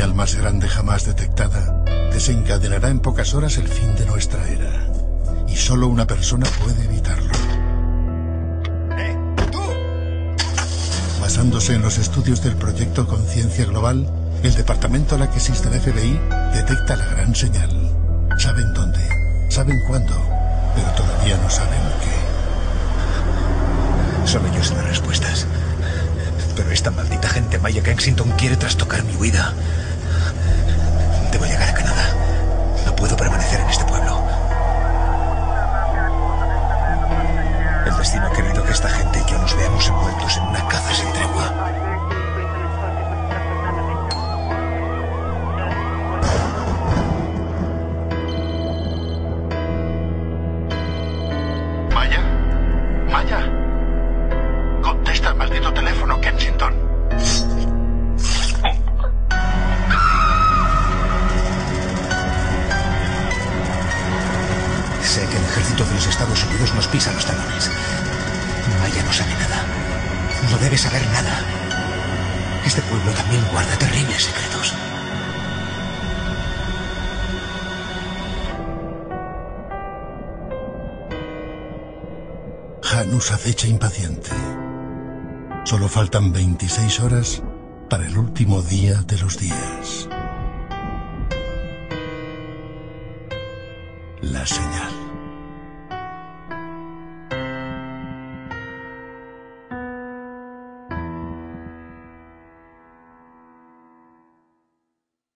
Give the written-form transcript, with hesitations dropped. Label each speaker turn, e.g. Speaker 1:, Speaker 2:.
Speaker 1: señal más grande jamás detectada desencadenará en pocas horas el fin de nuestra era. Y solo una persona puede evitarlo.
Speaker 2: ¡Tú!
Speaker 1: Basándose en los estudios del proyecto Conciencia Global, el departamento Láquesis del FBI detecta la gran señal. Saben dónde, saben cuándo, pero todavía no saben qué.
Speaker 2: Solo yo sé las respuestas. Pero esta maldita gente maya Kensington quiere trastocar mi huida. Debo llegar a Canadá. No puedo permanecer en este pueblo. El destino ha querido que esta gente y yo nos veamos envueltos en una caza sin tregua.
Speaker 1: Maya, Maya, contesta el maldito teléfono, Kensington.
Speaker 2: Sé que el ejército de los Estados Unidos nos pisa los talones. Maya no sabe nada. No debe saber nada. Este pueblo también guarda terribles secretos.
Speaker 1: Janus acecha impaciente. Solo faltan 26 horas para el último día de los días. La señal.